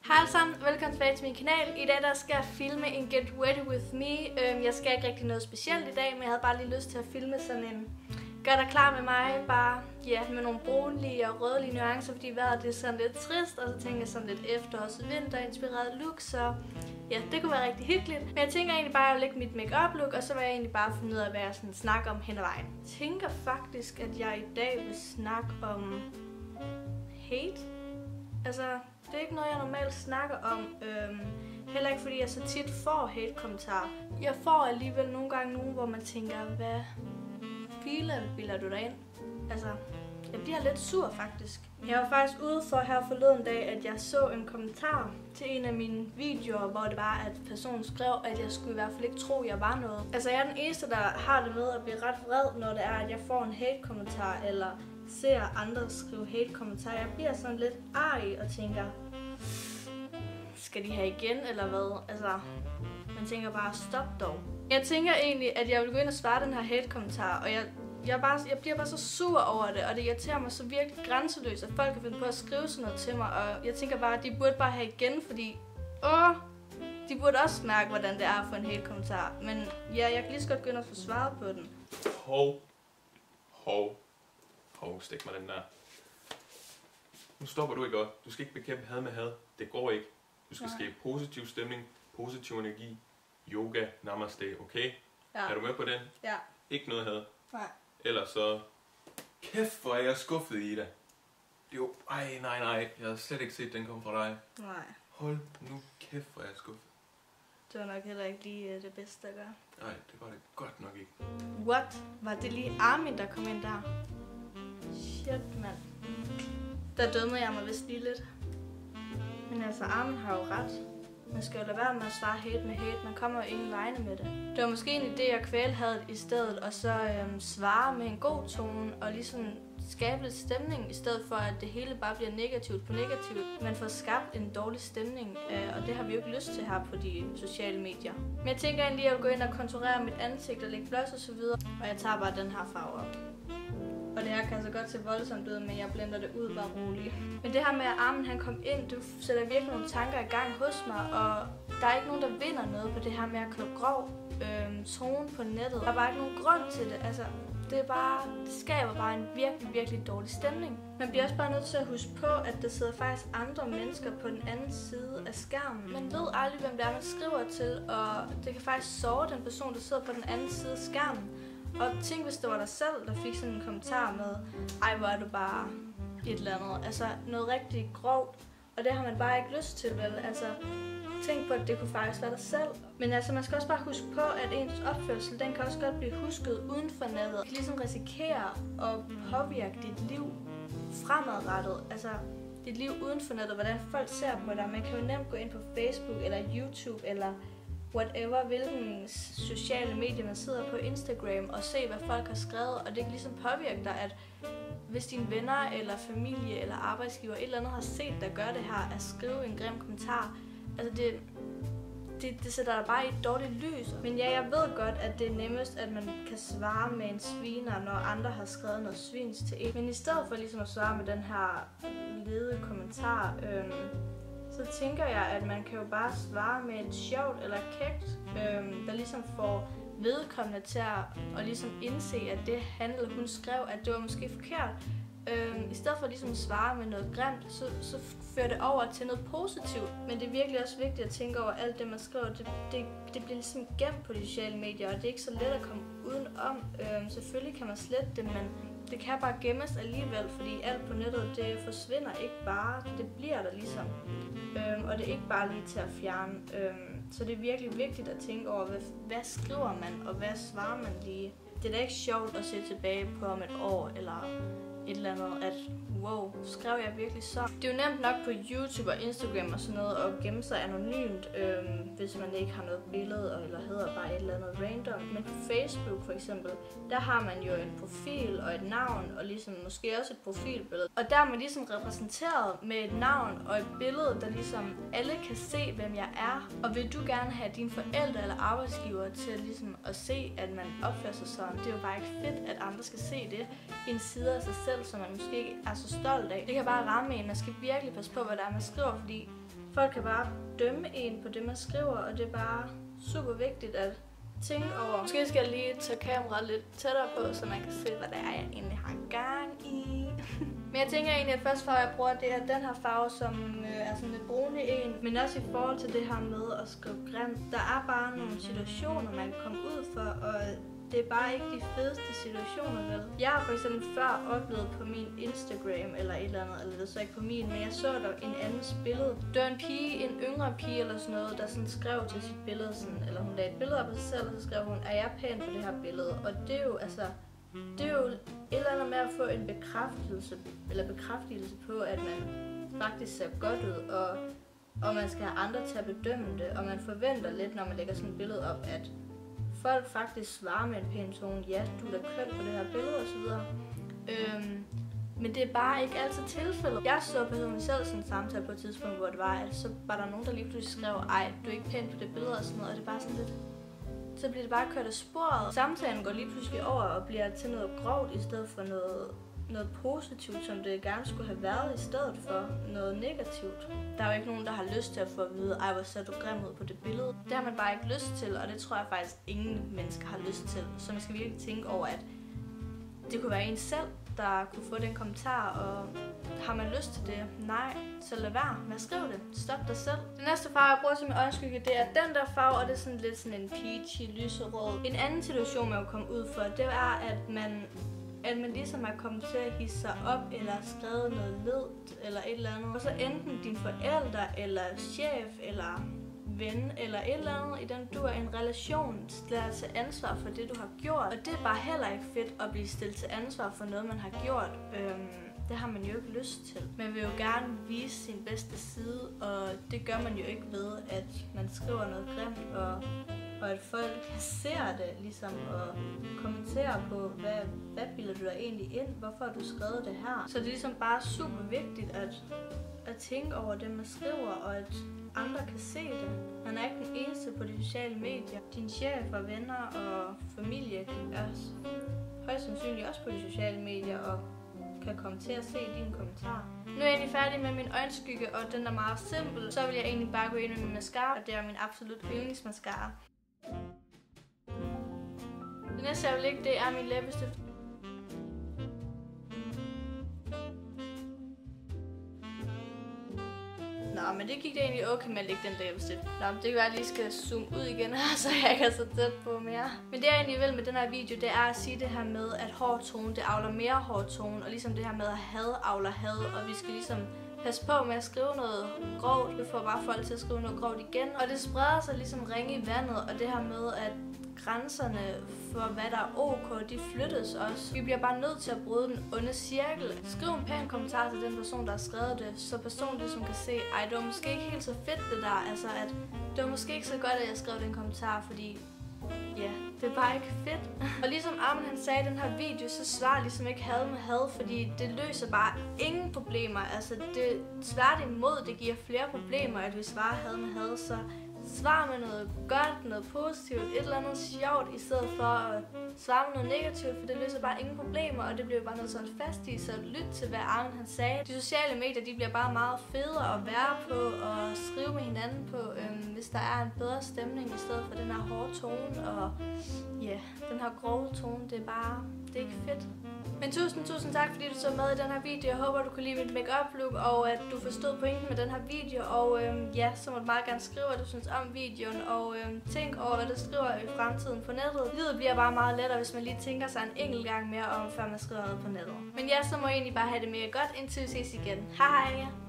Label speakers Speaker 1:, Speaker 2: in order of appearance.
Speaker 1: Hej alle sammen, velkommen tilbage til min kanal. I dag der skal jeg filme en Get Ready With Me. Jeg skal ikke rigtig noget specielt i dag, men jeg havde bare lige lyst til at filme sådan en gør dig klar med mig, bare med nogle brunlige og rødlige nuancer, fordi vejret det er sådan lidt trist, og så tænker jeg sådan lidt efterårs- og vinterinspireret look, så ja, det kunne være rigtig hyggeligt. Men jeg tænker egentlig bare at lægge mit make-up look, og så vil jeg egentlig bare finde ud af, hvad jeg sådan snakker om hen ad vejen. Jeg tænker faktisk, at jeg i dag vil snakke om hate. Altså, det er ikke noget, jeg normalt snakker om. Heller ikke fordi jeg så tit får hate-kommentarer. Jeg får alligevel nogle gange nogen, hvor man tænker, hvad bilder du dig ind? Altså, jeg bliver lidt sur faktisk. Jeg var faktisk ude for her forleden dag, at jeg så en kommentar til en af mine videoer, hvor det var, at personen skrev, at jeg skulle i hvert fald ikke tro, at jeg var noget. Altså, jeg er den eneste, der har det med at blive ret vred, når det er, at jeg får en hate-kommentar, eller ser andre skrive hate-kommentarer. Jeg bliver sådan lidt arg og tænker, skal de have igen, eller hvad? Altså, man tænker bare, stop dog. Jeg tænker egentlig, at jeg vil gå ind og svare den her hate-kommentar, og jeg bliver bare så sur over det, og det irriterer mig så virkelig grænseløst, at folk kan finde på at skrive sådan noget til mig, og jeg tænker bare, at de burde bare have igen, fordi de burde også mærke, hvordan det er at få en hate-kommentar. Men ja, jeg kan lige så godt gå ind og få svaret på den.
Speaker 2: Stik mig den der. Nu stopper du ikke godt. Du skal ikke bekæmpe had med had. Det går ikke. Du skal skabe positiv stemning, positiv energi, yoga, namaste, okay? Ja. Er du med på den?
Speaker 1: Ja.
Speaker 2: Ikke noget had.
Speaker 1: Nej.
Speaker 2: Ellers så... Kæft, hvor er jeg skuffet i dig. Jo, nej. Jeg havde slet ikke set den komme fra dig.
Speaker 1: Nej.
Speaker 2: Hold nu kæft, hvor er jeg skuffet.
Speaker 1: Det var nok heller ikke lige det bedste at gøre.
Speaker 2: Nej, det var det godt nok ikke.
Speaker 1: What? Var det lige Armin, der kom ind der? Shit, mand. Der dømmede jeg mig vist lige lidt. Men altså, Armin har jo ret. Man skal jo lade være med at svare hate med hate. Man kommer jo ingen vegne med det. Det var måske en idé at kvæle hadet i stedet, og så svare med en god tone, og ligesom skabe lidt stemning, i stedet for at det hele bare bliver negativt på negativt. Man får skabt en dårlig stemning, og det har vi jo ikke lyst til her på de sociale medier. Men jeg tænker egentlig, at jeg vil gå ind og konturere mit ansigt og lægge blush og så videre, og jeg tager bare den her farve op. Og det her kan så godt se voldsomt ud, men jeg blender det ud bare roligt. Men det her med, at Armin han kom ind, det sætter virkelig nogle tanker i gang hos mig, og der er ikke nogen, der vinder noget på det her med at køre grov tone på nettet. Der er bare ikke nogen grund til det. Altså, det skaber bare en virkelig, virkelig dårlig stemning. Man bliver også bare nødt til at huske på, at der sidder faktisk andre mennesker på den anden side af skærmen. Man ved aldrig, hvem det er, man skriver til, og det kan faktisk såre den person, der sidder på den anden side af skærmen. Og tænk, hvis det var dig selv, der fik sådan en kommentar med, ej, hvor er du bare et eller andet. Altså, noget rigtig grovt, og det har man bare ikke lyst til, vel? Altså, tænk på, at det kunne faktisk være dig selv. Men altså, man skal også bare huske på, at ens opførsel, den kan også godt blive husket uden for nettet. Du kan ligesom risikere at påvirke dit liv fremadrettet. Altså, dit liv uden for nettet, hvordan folk ser på dig. Man kan jo nemt gå ind på Facebook eller YouTube eller whatever, hvilken sociale medier man sidder på, Instagram, og se, hvad folk har skrevet, og det kan ligesom påvirke dig, at hvis dine venner, eller familie, eller arbejdsgiver, et eller andet har set dig gøre det her, at skrive en grim kommentar, altså det sætter dig bare i et dårligt lys. Men ja, jeg ved godt, at det er nemmest, at man kan svare med en sviner, når andre har skrevet noget svins til en. Men i stedet for ligesom at svare med den her lede kommentar, så tænker jeg, at man kan jo bare svare med et sjovt eller kægt, der ligesom får vedkommende til at ligesom indse, at det han eller hun skrev, at det var måske forkert. I stedet for ligesom at svare med noget grimt, så fører det over til noget positivt. Men det er virkelig også vigtigt at tænke over alt det, man skriver. Det bliver ligesom gemt på de sociale medier, og det er ikke så let at komme udenom. Selvfølgelig kan man slette det, men det kan bare gemmes alligevel, fordi alt på nettet, det forsvinder ikke bare. Det bliver der ligesom. Og det er ikke bare lige til at fjerne. Så det er virkelig vigtigt at tænke over, hvad skriver man, og hvad svarer man lige. Det er da ikke sjovt at se tilbage på om et år, eller et eller andet, at wow, skrev jeg virkelig så? Det er jo nemt nok på YouTube og Instagram og sådan noget at gemme sig anonymt, hvis man ikke har noget billede eller hedder bare et eller andet random. Men på Facebook for eksempel, der har man jo en profil og et navn og ligesom måske også et profilbillede. Og der er man ligesom repræsenteret med et navn og et billede, der ligesom alle kan se, hvem jeg er. Og vil du gerne have dine forældre eller arbejdsgiver til ligesom at se, at man opfører sig sådan? Det er jo bare ikke fedt, at andre skal se det i en side af sig selv, som man måske ikke er så stolt af. Det kan bare ramme en. Man skal virkelig passe på, hvad der er, man skriver, fordi Folk kan bare dømme en på det, man skriver, og det er bare super vigtigt at tænke over. Måske skal jeg lige tage kameraet lidt tættere på, så man kan se, hvad det er, jeg egentlig har gang i. Men jeg tænker egentlig, at første farve, jeg bruger, det er den her farve, som er sådan lidt brunlig en. Men også i forhold til det her med at skrive grimt. Der er bare nogle situationer, man kan komme ud for, og det er bare ikke de fedeste situationer, vel? Jeg har for eksempel før oplevet på min Instagram eller et eller andet, eller det er så ikke på min, men jeg så der en andens billede. Det var en pige, en yngre pige eller sådan noget, der sådan skrev til sit billede, sådan, eller hun lagde et billede op af sig selv, og så skrev hun, er jeg pæn på det her billede? Og det er jo altså, det er jo et eller andet med at få en bekræftelse på, at man faktisk ser godt ud, og man skal have andre til at bedømme det, og man forventer lidt, når man lægger sådan et billede op, at folk faktisk svarer med en pæn tone, ja, du er da køn på det her billede osv. Men det er bare ikke altid tilfældet. Jeg så personligt selv sådan en samtale på et tidspunkt, hvor det var, at så var der nogen, der lige pludselig skrev, ej, du er ikke pæn på det billede og sådan noget, og det er bare sådan lidt, så bliver det bare kørt af sporet. Samtalen går lige pludselig over og bliver til noget grovt i stedet for noget positivt, som det gerne skulle have været i stedet for noget negativt. Der er jo ikke nogen, der har lyst til at få at vide, ej, hvor ser du grim ud på det billede. Det har man bare ikke lyst til, og det tror jeg faktisk ingen mennesker har lyst til. Så man skal virkelig tænke over, at det kunne være en selv, der kunne få den kommentar, og har man lyst til det? Nej, så lad være med at skrive det. Stop dig selv. Den næste farve, jeg bruger til min øjenskygge, det er den der farve, og det er sådan lidt sådan en peachy, lyserød. En anden situation, man jo komme ud for, det er, at man ligesom er kommet til at hisse sig op, eller skrevet noget ledt, eller et eller andet. Og så enten dine forældre, eller chef, eller ven, eller et eller andet, i den du er i en relation, lader til ansvar for det, du har gjort. Og det er bare heller ikke fedt at blive stillet til ansvar for noget, man har gjort. Det har man jo ikke lyst til. Man vil jo gerne vise sin bedste side, og det gør man jo ikke ved, at man skriver noget grimt, og at folk ser det, ligesom, og kommenterer på, hvad bilder du dig egentlig ind? Hvorfor har du skrevet det her? Så det er ligesom bare super vigtigt at tænke over det, man skriver, og at andre kan se det. Man er ikke den eneste på de sociale medier. Din chef og venner og familie er højst sandsynligt også på de sociale medier, og kan komme til at se dine kommentarer. Nu er jeg egentlig færdig med min øjenskygge, og den er meget simpel. Så vil jeg egentlig bare gå ind med min mascara, og det er min absolut yndlingsmascara. Det næste jeg vil lægge, det er min læbestift. Nå, men det gik det egentlig okay med at lægge den læbestift. Nå, det kan være, at jeg lige skal zoome ud igen her, så jeg ikke er så tæt på mere. Men det jeg egentlig vil med den her video, det er at sige det her med, at hård tone, det avler mere hård tone. Og ligesom det her med at had avler had, og vi skal ligesom passe på med at skrive noget grovt. Vi får bare folk til at skrive noget grovt igen. Og det spreder sig ligesom ringe i vandet, og det her med, at grænserne for, hvad der er ok, de flyttes også. Vi bliver bare nødt til at bryde den onde cirkel. Skriv en pæn kommentar til den person, der har skrevet det, så personen ligesom kan se, ej, det var måske ikke helt så fedt det der, altså at det var måske ikke så godt, at jeg skrev den kommentar, fordi ja, det er bare ikke fedt. Og ligesom Armin han sagde i den her video, så svarer ligesom ikke had med had, fordi det løser bare ingen problemer. Altså det tværtimod, det giver flere problemer, at vi svarer had med had, så svar med noget godt, noget positivt, et eller andet sjovt, i stedet for at svare med noget negativt, for det løser bare ingen problemer, og det bliver bare noget sådan fast i, så lyt til, hvad Armin han sagde. De sociale medier, de bliver bare meget federe at være på, og skrive med hinanden på, hvis der er en bedre stemning, i stedet for den her hårde tone, og ja, den her grove tone, det er ikke fedt. Men tusind tak, fordi du så med i den her video. Jeg håber, du kunne lide mit make-up look, og at du forstod pointen med den her video. Og ja, så må du meget gerne skrive, hvad du synes om videoen, og tænk over, hvad du skriver i fremtiden på nettet. Livet bliver bare meget lettere, hvis man lige tænker sig en enkelt gang mere om, før man skriver noget på nettet. Men ja, så må jeg egentlig bare have det mere godt, indtil vi ses igen. Hej hej!